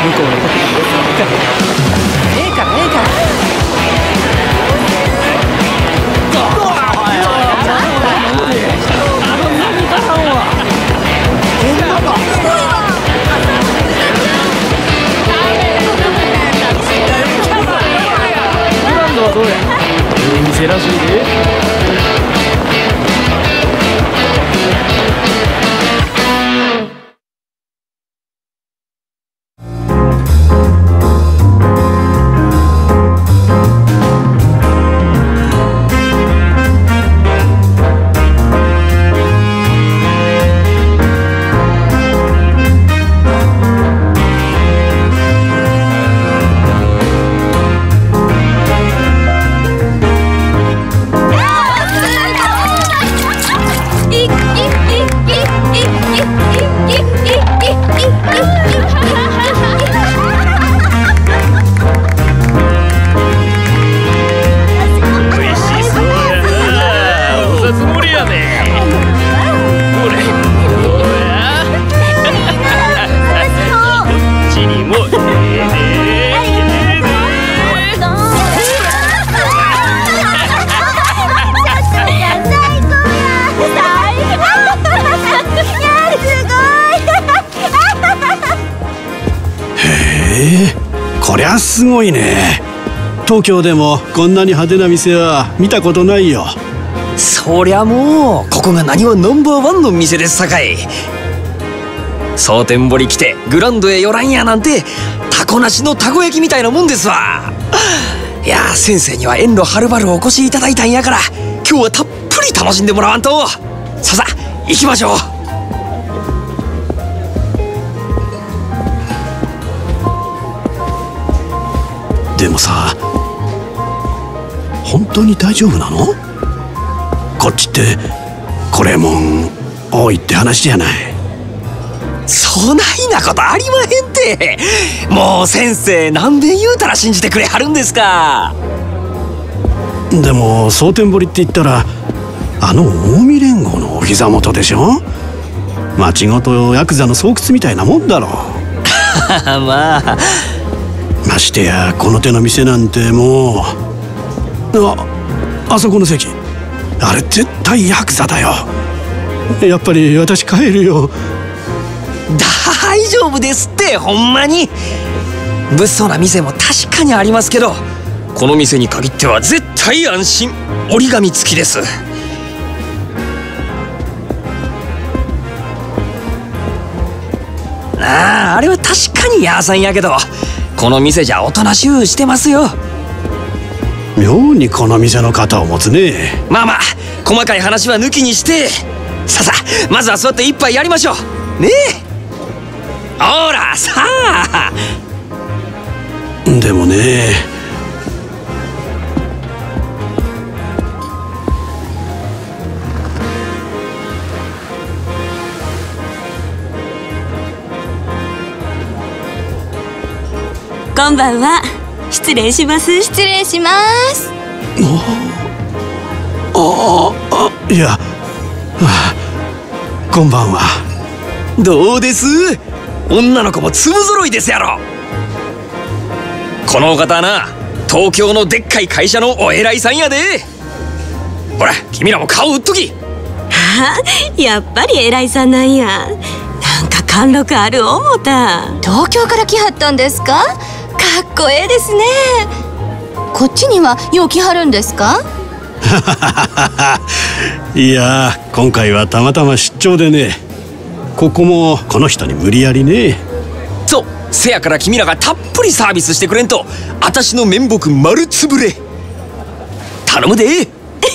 向こうのことええからええから。どうや、店らしいで。 こりゃすごいね。東京でもこんなに派手な店は見たことないよ。 そりゃもうここが何はナンバーワンの店ですさかい。蒼天堀来てグランドへ寄らんやなんてタコなしのたこ焼きみたいなもんですわ。いや先生には遠路はるばるお越しいただいたんやから今日はたっぷり楽しんでもらわんと。さあ行きましょう。 でもさ、本当に大丈夫なの？こっちってこれもん多いって話じゃない。 そないなことありまへんて。もう先生何べん言うたら信じてくれはるんですか。 でも蒼天堀って言ったらあの近江連合のお膝元でしょ。町ごとヤクザの巣窟みたいなもんだろまあましてやこの手の店なんてもうあそこの席あれ絶対ヤクザだよ。やっぱり私帰るよ。 大丈夫ですってほんまに。物騒な店も確かにありますけどこの店に限っては絶対安心折り紙付きです。あれは確かにヤーさんやけどこの店じゃおとなしゅうしてますよ。 妙にこの店の肩を持つね。 まあ細かい話は抜きにしてさあまずは座って一杯やりましょうねえ。ほらさあ。 でもねこんばんは。失礼します。 失礼します。 いや、こんばんは。 どうです？女の子も粒揃いですやろ。このお方はな東京のでっかい会社のお偉いさんやで。ほら君らも顔売っとき。 やっぱり偉いさんなんや。なんか貫禄ある思った。 東京から来はったんですか？かっこええですね。こっちにはよう来はるんですか？ いや今回はたまたま出張でね。ここもこの人に無理やりね。 そうせやから君らがたっぷりサービスしてくれんと私の面目丸つぶれ。頼むで。なんや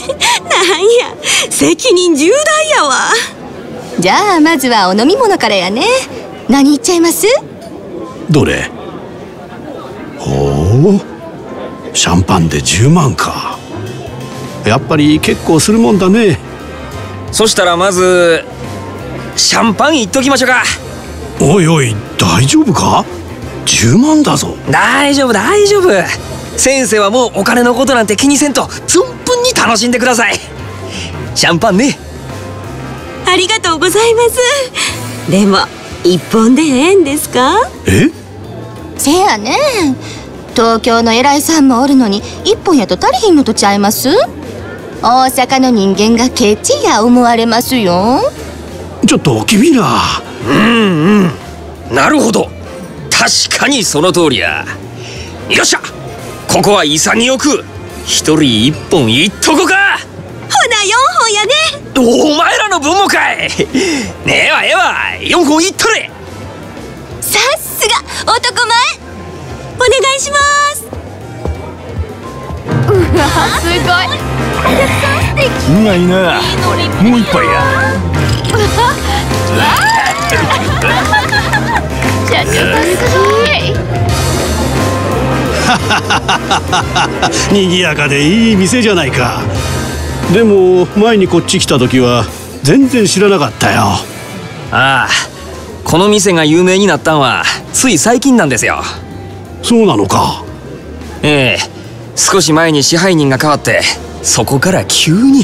責任重大やわ。 じゃあまずはお飲み物からやね。何いっちゃいます？ どれ？ほうシャンパンで10万か。やっぱり結構するもんだね。 そしたらまずシャンパンいっときましょうか。 おいおい大丈夫か？10万だぞ。 大丈夫大丈夫。先生はもうお金のことなんて気にせんと存分に楽しんでください。シャンパンね。 ありがとうございます。でも一本でええんですか？ せやね。東京の偉いさんもおるのに一本やと足りひんのとちゃいます？大阪の人間がケチや思われますよ。 ちょっと君ら。 なるほど、確かにその通りや。よっしゃ、ここは潔く一人一本いっとこか。 ほな4本やね。 お前らの分もかい。ねえわ4本いっとれ。 さすが男前。 お願いします。 すごい。 うまいな。もう一杯や。 社長さんすごい。 賑やかでいい店じゃないか。でも前にこっち来た時は全然知らなかったよ。 ああ、この店が有名になったんはつい最近なんですよ。 そうなのか。 ええ、少し前に支配人が変わってそこから急に。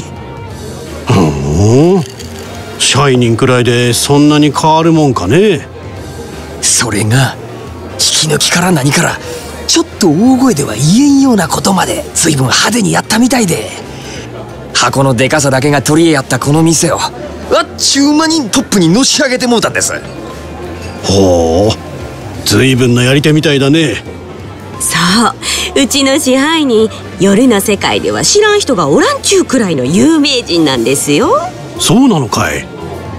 支配人くらいでそんなに変わるもんかね。 それが引き抜きから何からちょっと大声では言えんようなことまで随分派手にやったみたいで、箱のでかさだけが取り柄やったこの店をあっちゅう間にトップにのし上げてもうたんです。 ほう、随分なやり手みたいだね。 そう、うちの支配人夜の世界では知らん人がおらんちゅうくらいの有名人なんですよ。 そうなのかい。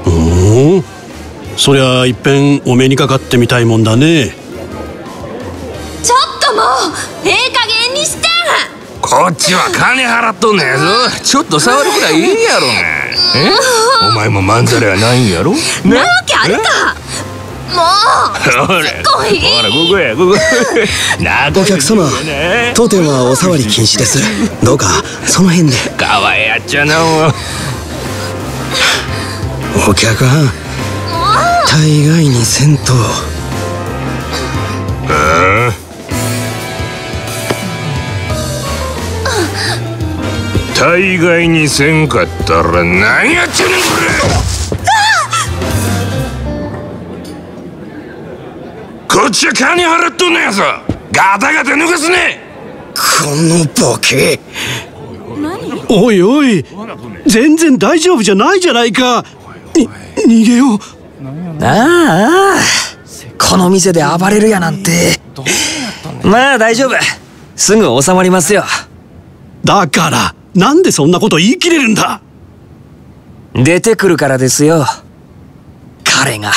そりゃいっぺんお目にかかってみたいもんだね。 ちょっともうええ加減にして。 こっちは金払っとんねやぞ。ちょっと触るくらいいいやろが。お前もまんざらやないんやろ。 なわけあるか。 もうほらここやここ。 お客様、当店はお触り禁止です。どうかその辺で。 かわいやっちゃな。 お客はん大概にせんと。 大概にせんかったら何やっちゃうねんこれ。こっちは金払っとんのやぞ。ガタガタ抜かすね。 このボケ。 おいおい、全然大丈夫じゃないじゃないか。逃げよう。 ああ、この店で暴れるやなんて。まあ大丈夫、すぐ収まりますよ。 だからなんでそんなこと言い切れるんだ。 出てくるからですよ、彼が。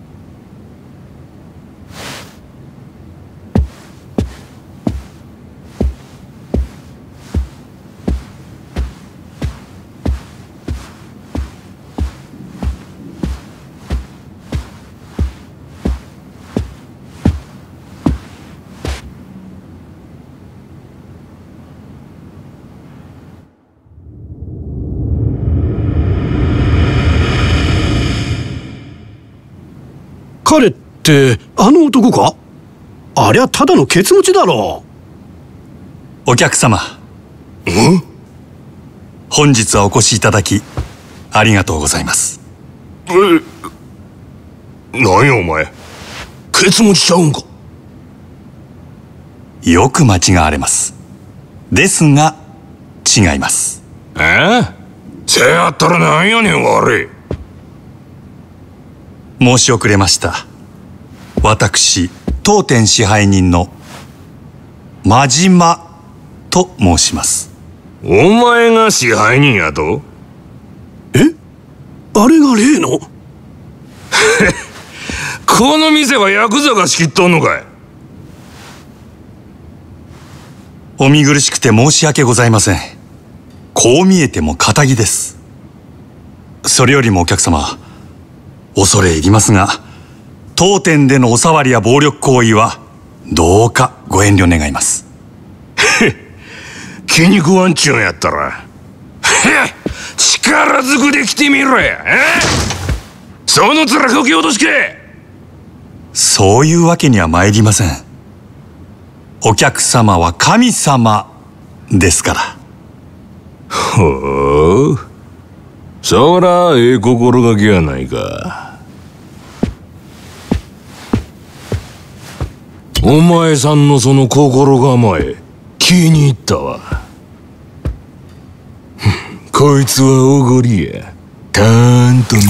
彼ってあの男か。ありゃただのケツ持ちだろお客様、本日はお越しいただきありがとうございます。 何やお前、ケツ持ちちゃうんか。 よく間違われます。ですが違います。 せやったらなんやねん悪い。 申し遅れました。私当店支配人の真島と申します。 お前が支配人やと。 あれが例のこの店はヤクザが仕切っとんのかい。 お見苦しくて申し訳ございません。こう見えても堅気です。それよりもお客様、恐れ入りますが、当店でのお触りや暴力行為はどうかご遠慮願います。 気に食わんちゅうんやったら力ずくで来てみろや。その面こき落としけ。 そういうわけには参りません。お客様は神様ですから。 ほう、そらええ心がけやないか。 お前さんのその心構え気に入ったわ。こいつはおごりや。たーんともいい。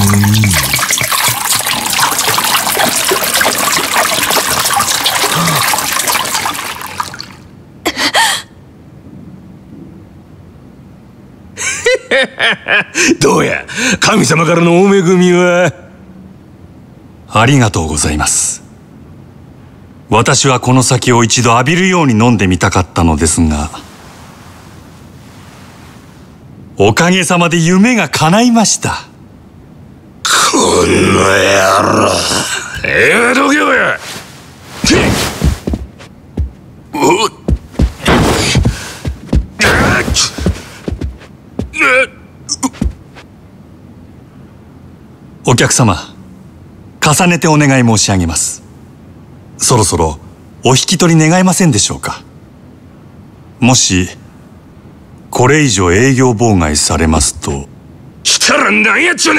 どうや、神様からのお恵みは。 ありがとうございます。私はこの酒を一度浴びるように飲んでみたかったのですが、おかげさまで夢が叶いました。 この野郎。どけよや。 お客様、重ねてお願い申し上げます。そろそろお引き取り願えませんでしょうか。もしこれ以上営業妨害されますと。 したら何やっちゅうねん。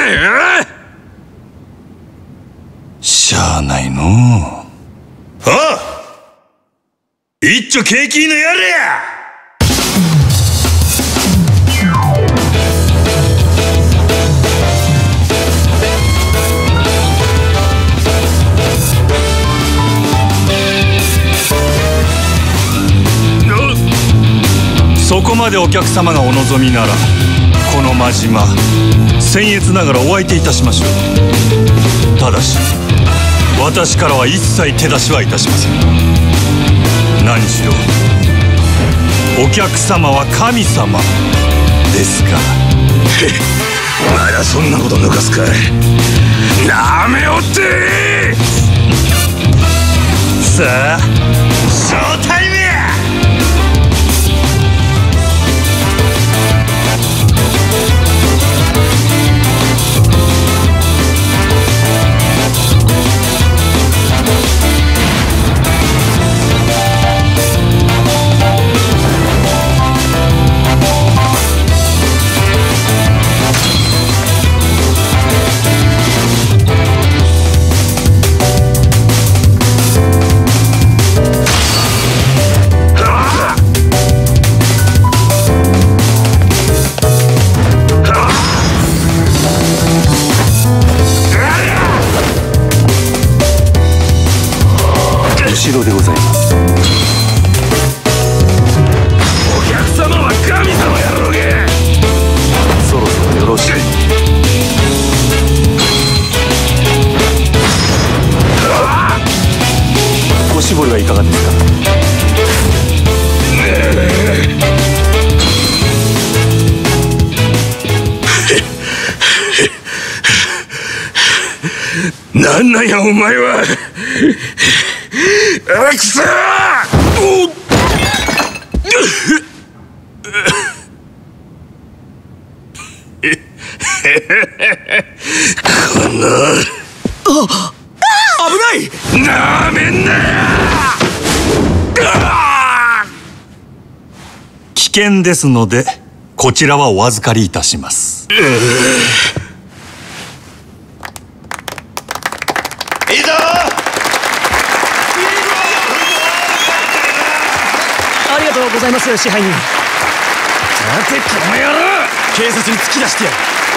しゃあないのう。 ああ、一丁景気のやれや。 そこまでお客様がお望みなら、この真島僭越ながらお相手いたしましょう。ただし私からは一切手出しはいたしません。何しろお客様は神様ですから。 まだそんなこと抜かすかい。なめおってさあショータイムや。 後ろでございます。お客様は神様やろうげ。そろそろよろしい。おしぼりはいかがですか。なんなんやお前は。くそー。この危ない。なめんなよ。 危険ですのでこちらはお預かりいたします。 ありがとうございます、支配人。 待てこの野郎。 警察に突き出してやる。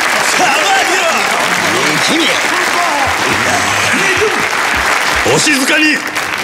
お静かに。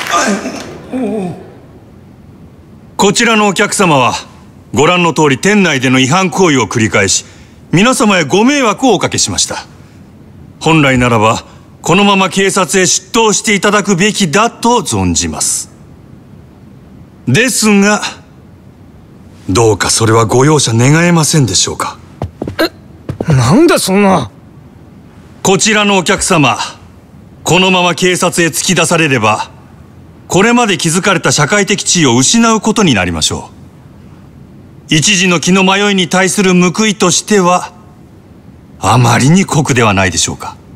こちらのお客様はご覧の通り店内での違反行為を繰り返し、皆様へご迷惑をおかけしました。本来ならばこのまま警察へ出頭していただくべきだと存じます。ですがどうかそれはご容赦願えませんでしょうか。 なんだそんな。 こちらのお客様、このまま警察へ突き出されればこれまで築かれた社会的地位を失うことになりましょう。一時の気の迷いに対する報いとしてはあまりに酷ではないでしょうか。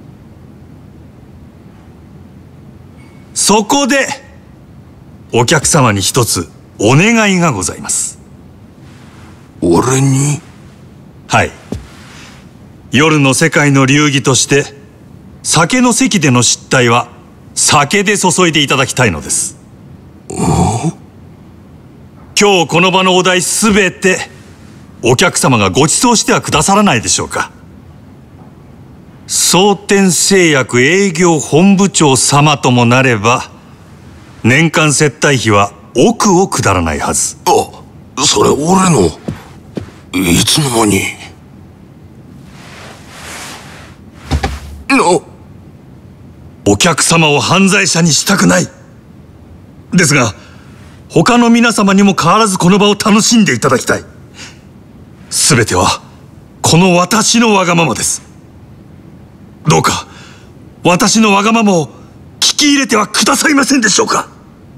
そこでお客様に一つお願いがございます。 俺に？ はい。夜の世界の流儀として酒の席での失態は酒で注いでいただきたいのです。 今日この場のお題すべてお客様がご馳走してはくださらないでしょうか。蒼天製薬営業本部長様ともなれば年間接待費は億を下らないはず。 あ、それ俺のいつの間にお客様を犯罪者にしたくない。ですが他の皆様にも変わらずこの場を楽しんでいただきたい。すべてはこの私のわがままです。どうか私のわがままを聞き入れてはくださいませんでしょうか。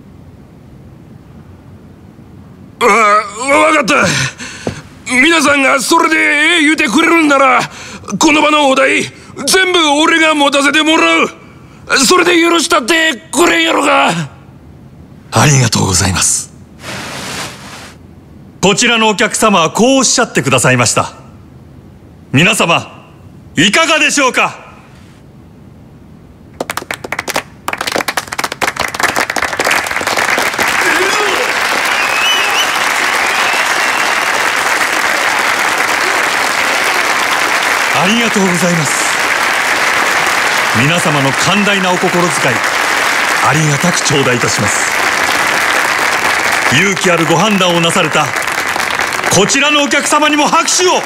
わかった。皆さんがそれでええ言うてくれるんならこの場のお題全部俺が持たせてもらう。それで許したってくれんやろか。 ありがとうございます。こちらのお客様はこうおっしゃってくださいました。皆様いかがでしょうか。ありがとうございます。皆様の寛大なお心遣いありがたく頂戴いたします。勇気あるご判断をなされたこちらのお客様にも拍手を。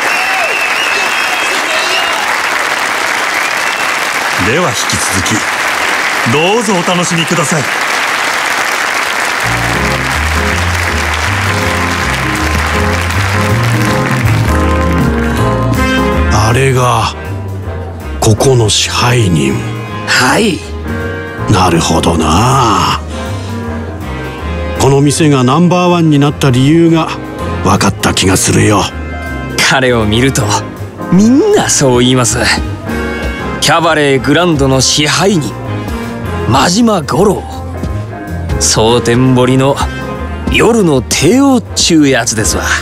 では引き続きどうぞお楽しみください。 あれがここの支配人。 はい。 なるほどな。この店がナンバーワンになった理由が分かった気がするよ。 彼を見るとみんなそう言います。キャバレーグランドの支配人真島五郎、蒼天堀の夜の帝王っちゅうやつですわ。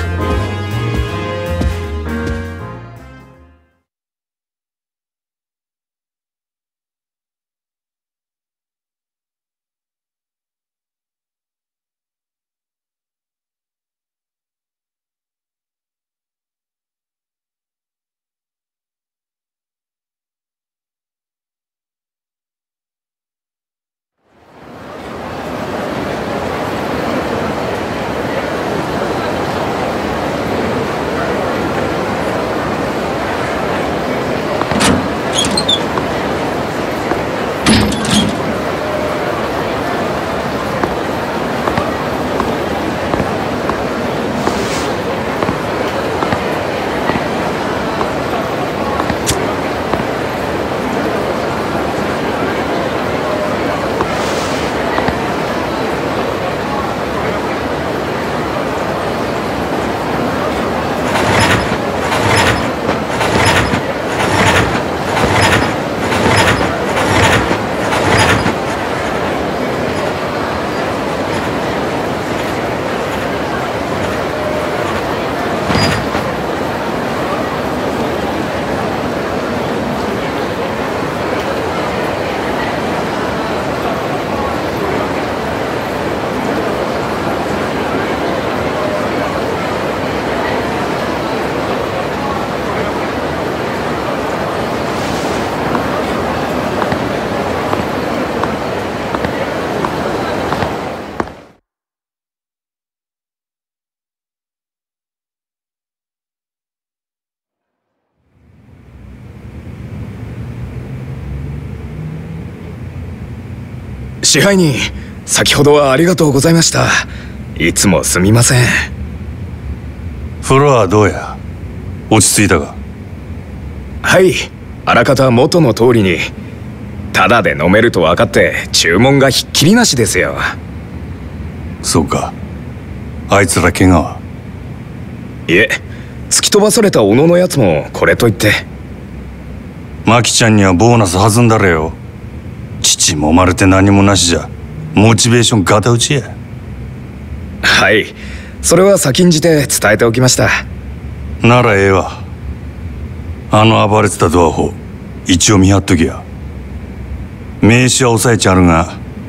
支配人、先ほどはありがとうございました。いつもすみません。 風呂はどうや、落ち着いたか。 はい、あらかた元の通りに。タダで飲めると分かって注文がひっきりなしですよ。 そうか。あいつら怪我は？ いえ、突き飛ばされた小野のやつもこれといって。 マキちゃんにはボーナス弾んだれよ。父揉まれて何もなしじゃモチベーションガタ打ちや。 はい、それは先んじて伝えておきました。 ならええわ。あの暴れてたドアホ一応見張っときや。名刺は押さえちゃるが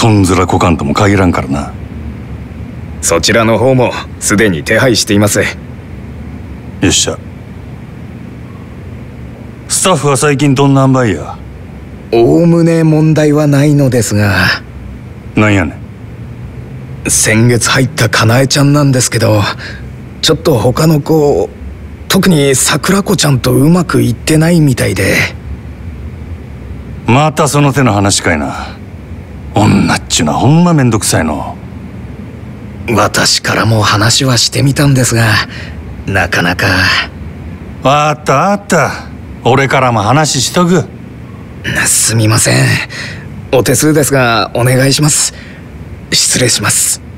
とんずらこかんとも限らんからな。 そちらの方もすでに手配しています。 よっしゃ。スタッフは最近どんな塩梅や？ おおむね問題はないのですが。 なんやねん。先月入ったかなえちゃんなんですけど、ちょっと他の子、特に桜子ちゃんとうまくいってないみたいで。 またその手の話かいな。女っちゅうのはほんまめんどくさいの。 私からも話はしてみたんですが、なかなか。 あったあった、俺からも話しとく。 すみません。お手数ですがお願いします。失礼します。